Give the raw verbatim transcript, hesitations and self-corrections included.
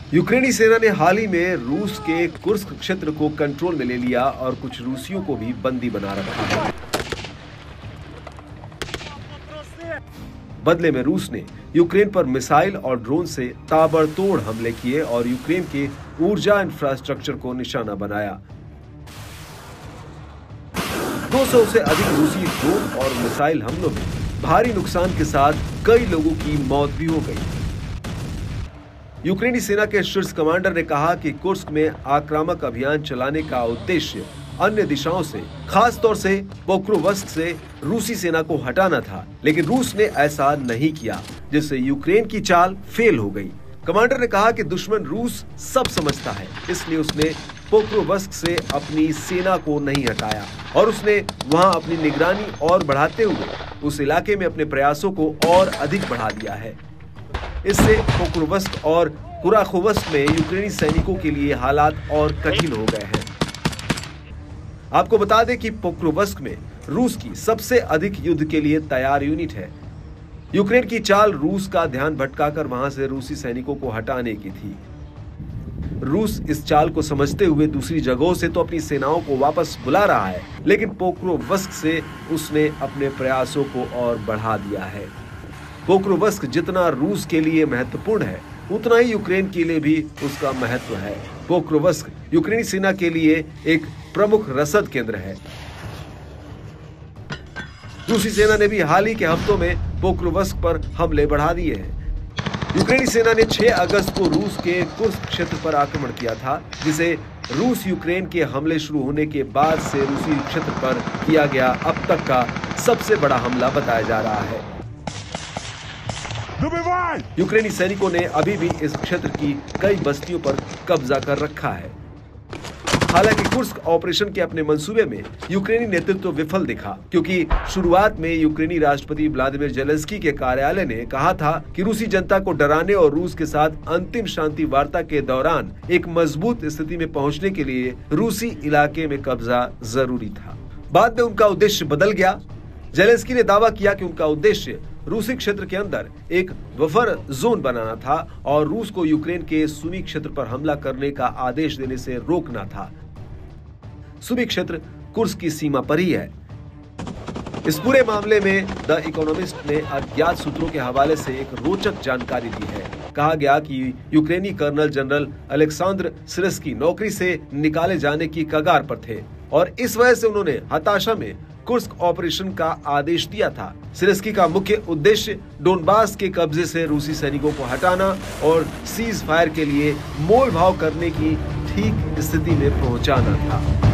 यूक्रेनी सेना ने हाल ही में रूस के कुर्स्क क्षेत्र को कंट्रोल में ले लिया और कुछ रूसियों को भी बंदी बना रखा है। बदले में रूस ने यूक्रेन पर मिसाइल और ड्रोन से ताबड़तोड़ हमले किए और यूक्रेन के ऊर्जा इंफ्रास्ट्रक्चर को निशाना बनाया। दो सौ से अधिक रूसी ड्रोन और मिसाइल हमलों में भारी नुकसान के साथ कई लोगों की मौत भी हो गई। यूक्रेनी सेना के शीर्ष कमांडर ने कहा कि कुर्स्क में आक्रामक अभियान चलाने का उद्देश्य अन्य दिशाओं से, खास तौर से पोक्रोवस्क से रूसी सेना को हटाना था, लेकिन रूस ने ऐसा नहीं किया, जिससे यूक्रेन की चाल फेल हो गई। कमांडर ने कहा कि दुश्मन रूस सब समझता है, इसलिए उसने पोक्रोवस्क से अपनी सेना को नहीं हटाया और उसने वहां अपनी निगरानी और बढ़ाते हुए उस इलाके में अपने प्रयासों को और अधिक बढ़ा दिया है। इससे पोक्रोवस्क और कुराखोवस्क में यूक्रेनी सैनिकों के लिए हालात और कठिन हो गए हैं। आपको बता दें कि पोक्रोवस्क में रूस की सबसे अधिक युद्ध के लिए तैयार यूनिट है। यूक्रेन की चाल रूस का ध्यान भटकाकर वहां से रूसी सैनिकों को हटाने की थी। रूस इस चाल को समझते हुए दूसरी जगहों से तो अपनी सेनाओं को वापस बुला रहा है, लेकिन पोक्रोवस्क से उसने अपने प्रयासों को और बढ़ा दिया है। पोक्रोवस्क जितना रूस के लिए महत्वपूर्ण है, उतना ही यूक्रेन के लिए भी उसका महत्व है। पोक्रोवस्क यूक्रेनी सेना के लिए एक प्रमुख रसद केंद्र है। रूसी सेना ने भी हाल ही के हफ्तों में पोक्रोवस्क पर हमले बढ़ा दिए हैं। यूक्रेनी सेना ने छह अगस्त को रूस के कुर्स्क क्षेत्र पर आक्रमण किया था, जिसे रूस यूक्रेन के हमले शुरू होने के बाद से रूसी क्षेत्र पर किया गया अब तक का सबसे बड़ा हमला बताया जा रहा है। यूक्रेनी सैनिकों ने अभी भी इस क्षेत्र की कई बस्तियों पर कब्जा कर रखा है। हालांकि कुर्स्क ऑपरेशन के अपने मंसूबे में यूक्रेनी नेतृत्व विफल दिखा, क्योंकि शुरुआत में यूक्रेनी राष्ट्रपति व्लादिमीर जेलेंस्की के कार्यालय ने कहा था कि रूसी जनता को डराने और रूस के साथ अंतिम शांति वार्ता के दौरान एक मजबूत स्थिति में पहुंचने के लिए रूसी इलाके में कब्जा जरूरी था। बाद में उनका उद्देश्य बदल गया। जेलेंस्की ने दावा किया कि उनका उद्देश्य रूसी क्षेत्र के अंदर एक बफर जोन बनाना था और रूस को यूक्रेन के सुमी क्षेत्र पर हमला करने का आदेश देने से रोकना था। सुमी क्षेत्र कुर्स्क की सीमा पर ही है। इस पूरे मामले में द इकोनॉमिस्ट ने अज्ञात सूत्रों के हवाले से एक रोचक जानकारी दी है। कहा गया कि यूक्रेनी कर्नल जनरल अलेक्सांद्र सिरस्की नौकरी से निकाले जाने की कगार पर थे और इस वजह से उन्होंने हताशा में कुर्स्क ऑपरेशन का आदेश दिया था। सिरस्की का मुख्य उद्देश्य डोनबास के कब्जे से रूसी सैनिकों को हटाना और सीज फायर के लिए मोल भाव करने की ठीक स्थिति में पहुंचाना था।